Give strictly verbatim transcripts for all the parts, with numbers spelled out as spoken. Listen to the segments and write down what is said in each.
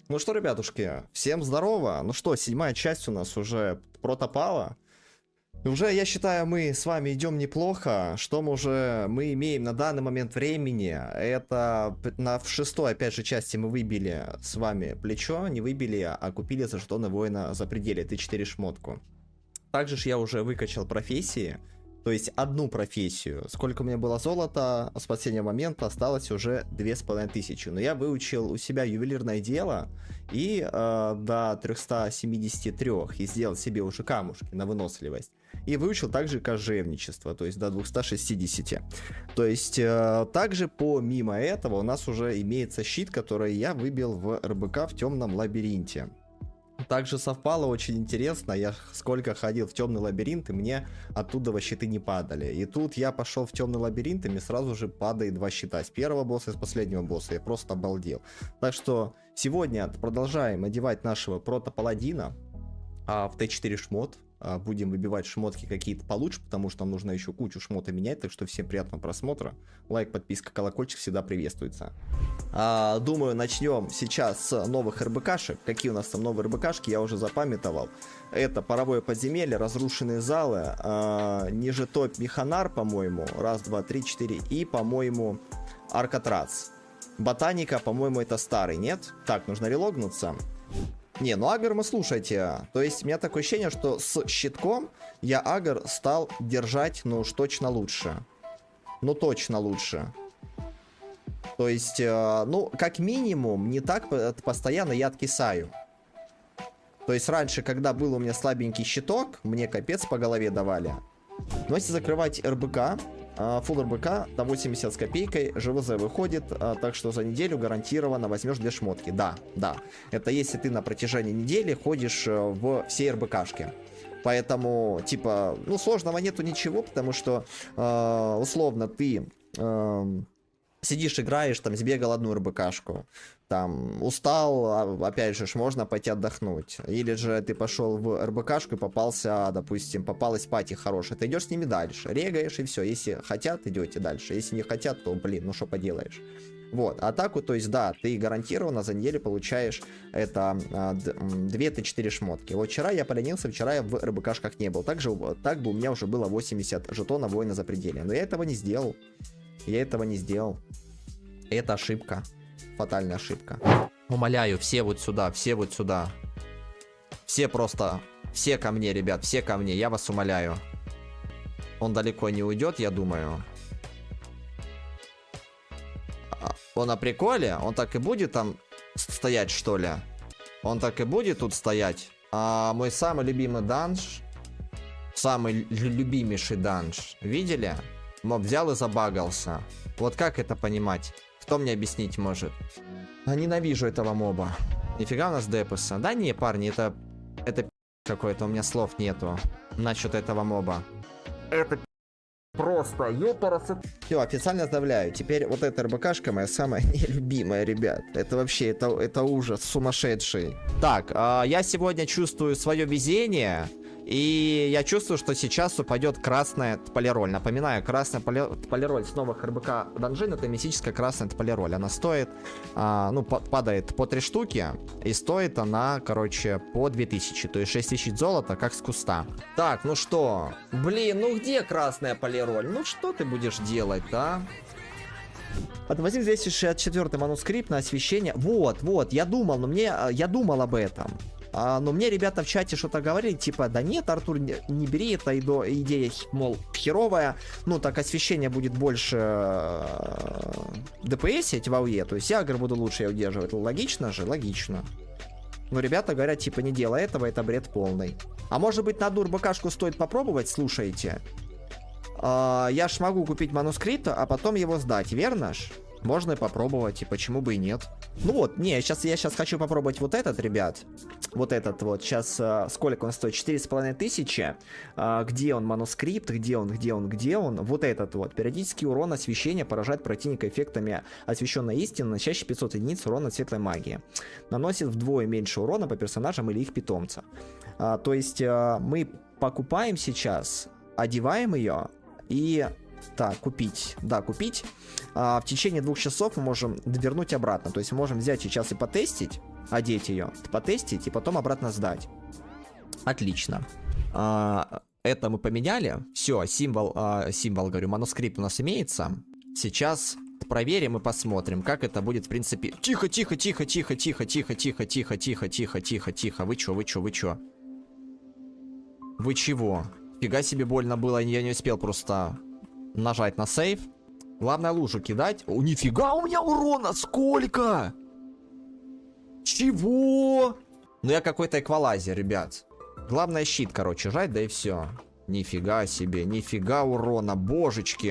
Ну что, ребятушки, всем здорово. Ну что, седьмая часть у нас уже протопала. Уже, я считаю, мы с вами идем неплохо. Что мы уже мы имеем на данный момент времени? Это на в шестой, опять же, части мы выбили с вами плечо. Не выбили, а купили за жетоны воина за пределе. Т четыре шмотку. Также ж я уже выкачал профессии. То есть одну профессию. Сколько у меня было золота, с последнего момента осталось уже две с половиной тысячи. Но я выучил у себя ювелирное дело и э, до трёхсот семидесяти трёх и сделал себе уже камушки на выносливость. И выучил также кожевничество, то есть до двухсот шестидесяти. То есть э, также помимо этого у нас уже имеется щит, который я выбил в эр бэ ка в темном лабиринте. Также совпало очень интересно, я сколько ходил в темный лабиринт, и мне оттуда щиты не падали. И тут я пошел в темный лабиринт, и мне сразу же падает два щита. С первого босса и с последнего босса. Я просто обалдел. Так что сегодня продолжаем одевать нашего протопаладина а, в Т четыре шмот. А, будем выбивать шмотки какие-то получше, потому что нам нужно еще кучу шмота менять. Так что всем приятного просмотра. Лайк, подписка, колокольчик всегда приветствуется. А, думаю, начнем сейчас с новых эр бэ ка-шек. Какие у нас там новые эр бэ ка-шки, я уже запамятовал. Это паровое подземелье, разрушенные залы, а, ниже топ Механар, по-моему. Раз, два, три, четыре. И, по-моему, Аркатрац. Ботаника, по-моему, это старый, нет? Так, нужно релогнуться. Не, ну агр мы, слушайте. То есть у меня такое ощущение, что с щитком я агр стал держать, ну уж точно лучше. Ну точно лучше. То есть, э, ну, как минимум, не так постоянно я откисаю. То есть раньше, когда был у меня слабенький щиток, мне капец по голове давали. Но если закрывать эр бэ ка, фулл эр бэ ка на восемьдесят с копейкой, жэ вэ зэ выходит, а, так что за неделю гарантированно возьмешь две шмотки. Да, да. Это если ты на протяжении недели ходишь в все эр бэ ка-шки. Поэтому, типа, ну, сложного нету ничего, потому что, э, условно, ты э, сидишь, играешь, там, сбегал одну эр бэ ка-шку, там, устал, опять же, можно пойти отдохнуть. Или же ты пошел в эр бэ ка-шку и попался, допустим, попалась пати хорошая. Ты идешь с ними дальше, регаешь и все. Если хотят, идете дальше. Если не хотят, то, блин, ну что поделаешь. Вот, атаку, то есть, да, ты гарантированно за неделю получаешь это а, две Т четыре шмотки. Вот вчера я поленился, вчера я в эр бэ ка-шках не был. Также, так бы у меня уже было восемьдесят жетонов воина за пределе. Но я этого не сделал. Я этого не сделал. Это ошибка. Фатальная ошибка. Умоляю, все вот сюда, все вот сюда. Все просто, все ко мне, ребят, все ко мне, я вас умоляю. Он далеко не уйдет, я думаю. Он на приколе? Он так и будет там стоять, что ли? Он так и будет тут стоять? А мой самый любимый данж, самый любимейший данж, видели? Моб взял и забагался. Вот как это понимать? Кто мне объяснить может? А ненавижу этого моба. Нифига у нас депеса. Да не, парни, это... Это какой-то, у меня слов нету насчет этого моба. Это просто, ёпарасы. Все, официально оставляю. Теперь вот эта эр бэ ка-шка моя самая нелюбимая, ребят. Это вообще, это, это ужас сумасшедший. Так, э, я сегодня чувствую свое везение. И я чувствую, что сейчас упадет красная полироль. Напоминаю, красная полироль с новых эр бэ ка данжин — это мистическая красная полироль. Она стоит, а, ну, падает по три штуки. И стоит она, короче, по две тысячи. То есть шесть тысяч золота, как с куста. Так, ну что? Блин, ну где красная полироль? Ну что ты будешь делать, а? Отвозим двести шестьдесят четвёртый манускрипт на освещение. Вот, вот, я думал, но мне, я думал об этом. А, но мне ребята в чате что-то говорили, типа, да нет, Артур, не, не бери, это идея, мол, херовая, ну, так освещение будет больше э, дэ пэ эсить в АОЕ, то есть я агр буду лучше я удерживать. Логично же? Логично. Но ребята говорят, типа, не делай этого, это бред полный. А может быть, на одну эр бэ ка-шку стоит попробовать, слушайте. Э, я ж могу купить манускрипт, а потом его сдать, верно ж? Можно и попробовать, и почему бы и нет. Ну вот, не, сейчас я сейчас хочу попробовать вот этот, ребят. Вот этот вот. Сейчас а, сколько он стоит? четыре с половиной тысячи. А, где он, манускрипт? Где он, где он, где он? Вот этот вот. Периодический урон освещения поражает противника эффектами освещенной истины, наносящий пятьсот единиц урона светлой магии. Наносит вдвое меньше урона по персонажам или их питомцам. А, то есть а, мы покупаем сейчас, одеваем ее и... Так, купить. Да, купить. А, в течение двух часов мы можем вернуть обратно. То есть мы можем взять сейчас и потестить. одеть ее, потестить и потом обратно сдать. Отлично. А, это мы поменяли. Все, символ, а, символ, говорю, манускрипт у нас имеется. Сейчас проверим и посмотрим, как это будет в принципе. Тихо, тихо, тихо, тихо, тихо, тихо, тихо, тихо, тихо, тихо, тихо, тихо. Вы чё, вы чё, вы чё? Вы чего? Фига себе больно было, я не успел просто нажать на сейв. Главное лужу кидать. О, нифига у меня урона, сколько? Чего? Ну я какой-то эквалайзер, ребят. Главное щит, короче, жать, да и все. Нифига себе, нифига урона, божечки.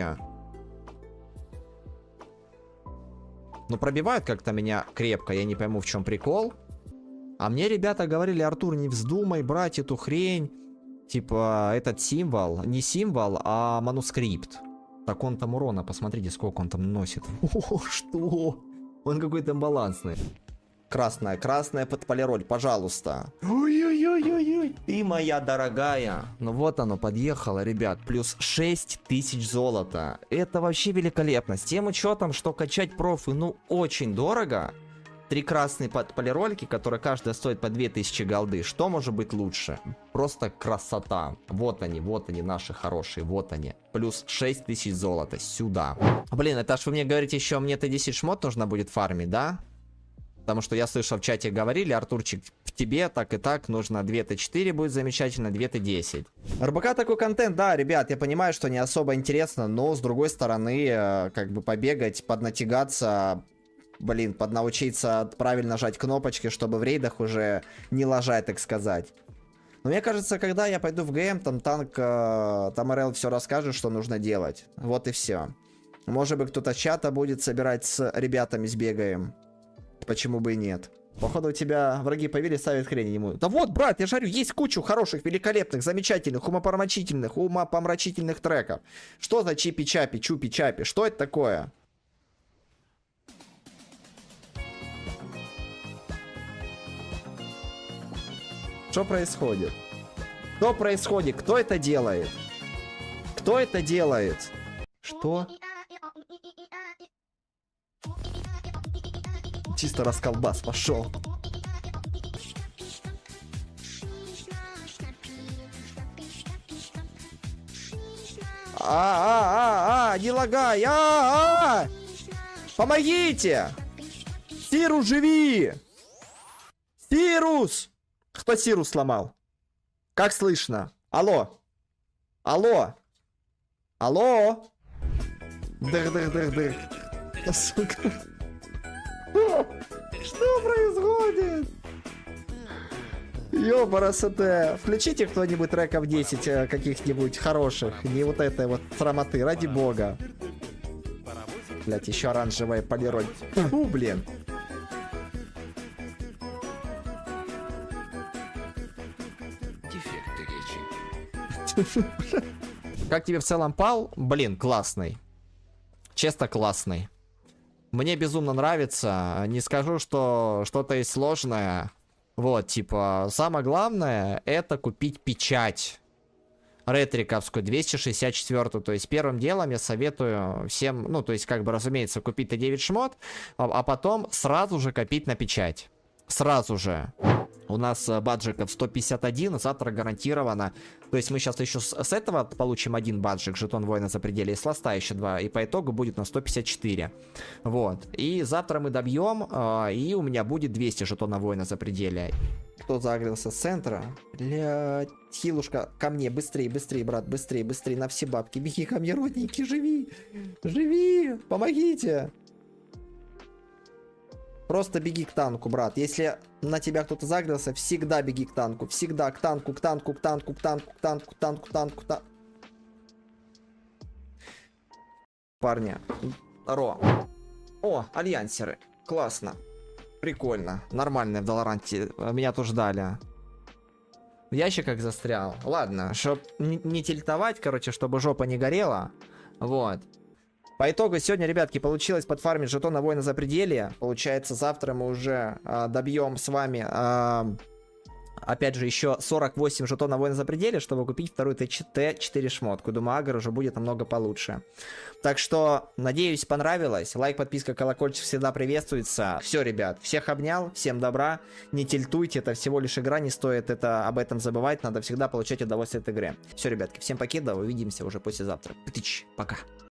Ну пробивают как-то меня крепко, я не пойму, в чем прикол. А мне ребята говорили: Артур, не вздумай брать эту хрень. Типа, этот символ, не символ, а манускрипт. Так он там урона, посмотрите, сколько он там наносит. О, что? Он какой-то балансный. Красная, красная под полироль, пожалуйста. Ой-ой-ой-ой-ой. Ты моя дорогая. Ну вот оно, подъехало, ребят. Плюс шесть тысяч золота. Это вообще великолепно. С тем учетом, что качать профы, ну, очень дорого. Три красные под полирольки, которые каждая стоит по две тысячи голды. Что может быть лучше? Просто красота. Вот они, вот они, наши хорошие, вот они. Плюс шесть тысяч золота. Сюда. Блин, это ж вы мне говорите, еще мне Т десять шмот нужно будет фармить, да? Потому что я слышал, в чате говорили: Артурчик, в тебе так и так нужно две Т четыре, будет замечательно, две Т десять. эр бэ ка такой контент, да, ребят, я понимаю, что не особо интересно, но с другой стороны, как бы побегать, поднатягаться... Блин, поднаучиться правильно жать кнопочки, чтобы в рейдах уже не ложать, так сказать. Но мне кажется, когда я пойду в ГМ, там танк, э, там эр эл все расскажет, что нужно делать. Вот и все. Может быть, кто-то чата будет собирать с ребятами, сбегаем. Почему бы и нет? Походу, у тебя враги появились, ставят хрень ему. Да вот, брат, я жарю, есть кучу хороших, великолепных, замечательных, умопомрачительных, умопомрачительных треков. Что за чипи-чапи, чупи-чапи? Что это такое? Что происходит? Что происходит? Кто это делает? Кто это делает? Что? Чисто расколбас пошел. А-а-а-а, не лагай! А-а-а! Помогите! Сирус, живи! Сирус! Кто Сирус сломал? Как слышно? Алло? Алло? Алло? Дых-дых-дых-дых. Сука. Что происходит? Ёпарасоте. Включите кто-нибудь треков десять каких-нибудь хороших. Не вот этой вот срамоты, ради бога. Блять, еще оранжевая полироль. Фу, блин. Как тебе в целом пал? Блин, классный. Честно, классный. Мне безумно нравится. Не скажу, что что-то есть сложное. Вот, типа, самое главное это купить печать ретриковскую двести шестьдесят четыре. То есть первым делом я советую всем, ну, то есть, как бы, разумеется, купить Т девять шмот, а, а потом сразу же копить на печать. Сразу же. У нас баджиков сто пятьдесят один, завтра гарантированно. То есть мы сейчас еще с, с этого получим один баджик, жетон воина за пределе, и с ласта еще два. И по итогу будет на сто пятьдесят четыре. Вот. И завтра мы добьем, э, и у меня будет двести жетона воина за пределе. Кто загрелся с центра? Блядь, хилушка, ко мне, быстрее, быстрее, брат, быстрее, быстрее, на все бабки. Беги ко мне, родненький, живи! Живи! Помогите! Просто беги к танку, брат. Если на тебя кто-то загрелся, всегда беги к танку. Всегда к танку, к танку, к танку, к танку, к танку, к танку, к танку, к танку. Парни. Ро. О, альянсеры. Классно. Прикольно. Нормально в Долоранте. Меня тоже ждали. В ящиках застрял. Ладно, чтоб не, не тильтовать, короче, чтобы жопа не горела. Вот. По итогу сегодня, ребятки, получилось подфармить жетона воина за пределе. Получается, завтра мы уже э, добьем с вами э, опять же, еще сорок восемь жетонов воина запределе, чтобы купить вторую Т четыре шмотку. Думаю, агр уже будет намного получше. Так что, надеюсь, понравилось. Лайк, подписка, колокольчик всегда приветствуется. Все, ребят, всех обнял, всем добра. Не тильтуйте, это всего лишь игра, не стоит это, об этом забывать. Надо всегда получать удовольствие от игры. Все, ребятки, всем покеда, увидимся уже послезавтра. Птыч, пока.